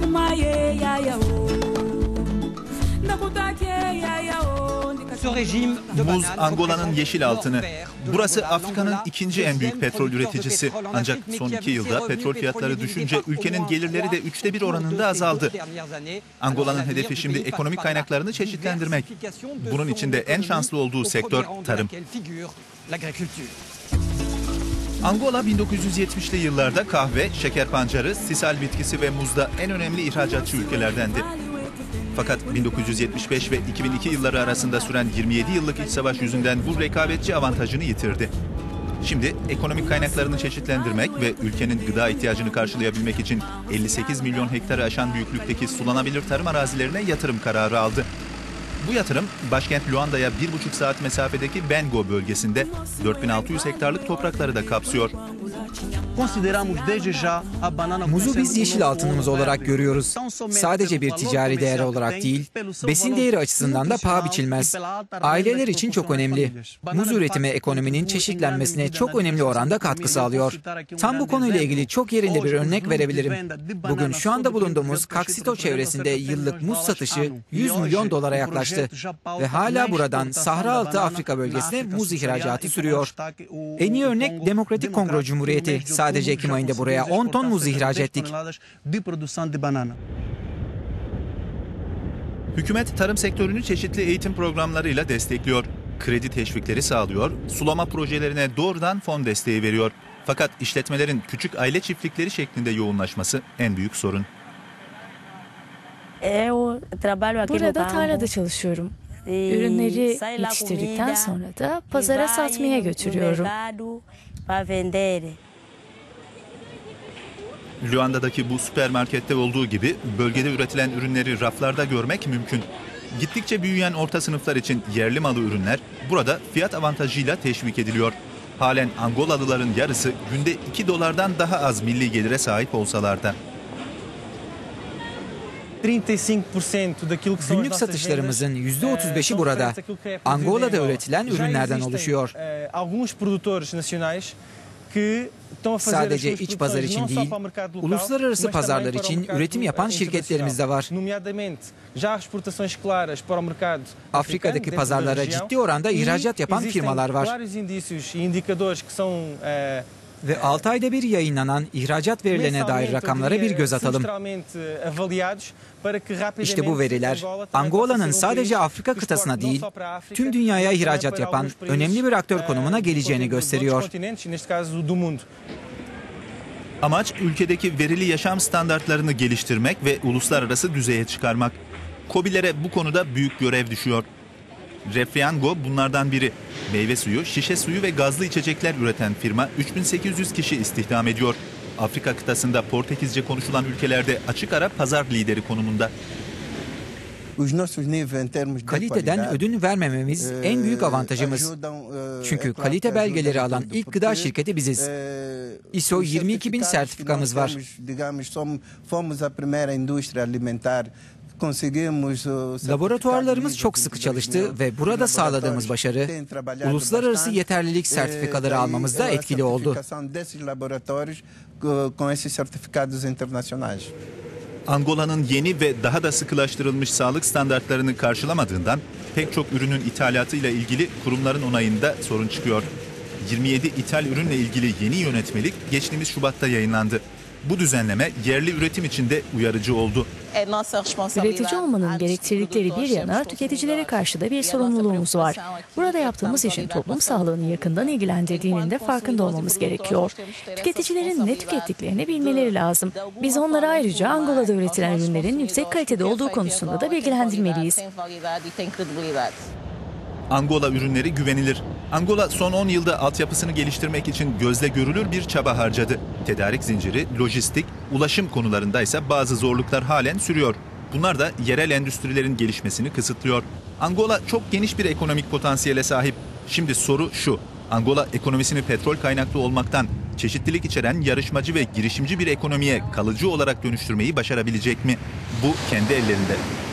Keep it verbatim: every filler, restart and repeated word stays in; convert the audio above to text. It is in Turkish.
Muz, Angola'nın yeşil altını. Burası Afrika'nın ikinci en büyük petrol üreticisi. Ancak son iki yılda petrol fiyatları düşünce ülkenin gelirleri de üçte bir oranında azaldı. Angola'nın hedefi şimdi ekonomik kaynaklarını çeşitlendirmek. Bunun içinde en şanslı olduğu sektör tarım. Angola bin dokuz yüz yetmişli yıllarda kahve, şeker pancarı, sisal bitkisi ve muzda en önemli ihracatçı ülkelerdendi. Fakat bin dokuz yüz yetmiş beş ve iki bin iki yılları arasında süren yirmi yedi yıllık iç savaş yüzünden bu rekabetçi avantajını yitirdi. Şimdi ekonomik kaynaklarını çeşitlendirmek ve ülkenin gıda ihtiyacını karşılayabilmek için elli sekiz milyon hektarı aşan büyüklükteki sulanabilir tarım arazilerine yatırım kararı aldı. Bu yatırım başkent Luanda'ya bir buçuk saat mesafedeki Bengo bölgesinde dört bin altı yüz hektarlık toprakları da kapsıyor. Muzu biz yeşil altınımız olarak görüyoruz. Sadece bir ticari değer olarak değil, besin değeri açısından da paha biçilmez. Aileler için çok önemli. Muz üretimi ekonominin çeşitlenmesine çok önemli oranda katkı sağlıyor. Tam bu konuyla ilgili çok yerinde bir örnek verebilirim. Bugün şu anda bulunduğumuz Kaksito çevresinde yıllık muz satışı yüz milyon dolara yaklaştı. Ve hala buradan Sahra Altı Afrika bölgesine muz ihracatı sürüyor. En iyi örnek Demokratik Kongo Cumhuriyeti. Sadece Ekim ayında buraya on ton muz ihraç ettik. Hükümet tarım sektörünü çeşitli eğitim programlarıyla destekliyor. Kredi teşvikleri sağlıyor, sulama projelerine doğrudan fon desteği veriyor. Fakat işletmelerin küçük aile çiftlikleri şeklinde yoğunlaşması en büyük sorun. Burada tarlada çalışıyorum. Ürünleri yetiştirdikten sonra da pazara satmaya götürüyorum. Luanda'daki bu süpermarkette olduğu gibi bölgede üretilen ürünleri raflarda görmek mümkün. Gittikçe büyüyen orta sınıflar için yerli malı ürünler burada fiyat avantajıyla teşvik ediliyor. Halen Angolalıların yarısı günde iki dolardan daha az milli gelire sahip olsalar da. Günlük satışlarımızın yüzde otuz beşi burada. Angola'da üretilen ürünlerden oluşuyor. Sadece iç pazar için değil, uluslararası pazarlar için üretim yapan şirketlerimiz de var. Afrika'daki pazarlara ciddi oranda ihracat yapan firmalar var. Ve altı ayda bir yayınlanan ihracat verilerine dair rakamlara bir göz atalım. İşte bu veriler, Angola'nın sadece Afrika kıtasına değil, tüm dünyaya ihracat yapan önemli bir aktör konumuna geleceğini gösteriyor. Amaç ülkedeki verili yaşam standartlarını geliştirmek ve uluslararası düzeye çıkarmak. KOBİ'lere bu konuda büyük görev düşüyor. Refriango bunlardan biri. Meyve suyu, şişe suyu ve gazlı içecekler üreten firma üç bin sekiz yüz kişi istihdam ediyor. Afrika kıtasında Portekizce konuşulan ülkelerde açık ara pazar lideri konumunda. Kaliteden ödün vermememiz en büyük avantajımız. Çünkü kalite belgeleri alan ilk gıda şirketi biziz. I S O yirmi iki bin sertifikamız var. Laboratuvarlarımız çok sıkı çalıştı ve burada sağladığımız başarı, uluslararası yeterlilik sertifikaları almamızda etkili oldu. Angola'nın yeni ve daha da sıkılaştırılmış sağlık standartlarını karşılamadığından pek çok ürünün ithalatıyla ilgili kurumların onayında sorun çıkıyor. yirmi yedi ithal ürünle ilgili yeni yönetmelik geçtiğimiz Şubat'ta yayınlandı. Bu düzenleme yerli üretim için de uyarıcı oldu. Üretici olmanın gerektirdikleri bir yana tüketicilere karşı da bir sorumluluğumuz var. Burada yaptığımız işin toplum sağlığını yakından ilgilendirdiğinin de farkında olmamız gerekiyor. Tüketicilerin ne tükettiklerini bilmeleri lazım. Biz onları ayrıca Angola'da üretilen ürünlerin yüksek kalitede olduğu konusunda da bilgilendirmeliyiz. Angola ürünleri güvenilir. Angola son on yılda altyapısını geliştirmek için gözle görülür bir çaba harcadı. Tedarik zinciri, lojistik, ulaşım konularında ise bazı zorluklar halen sürüyor. Bunlar da yerel endüstrilerin gelişmesini kısıtlıyor. Angola çok geniş bir ekonomik potansiyele sahip. Şimdi soru şu: Angola ekonomisini petrol kaynaklı olmaktan çeşitlilik içeren yarışmacı ve girişimci bir ekonomiye kalıcı olarak dönüştürmeyi başarabilecek mi? Bu kendi ellerinde.